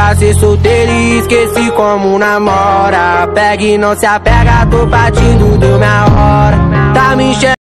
pra ser solteiro e esqueci como namora. Pega e não se apega, tô partindo, deu minha hora. Tá me enxergando.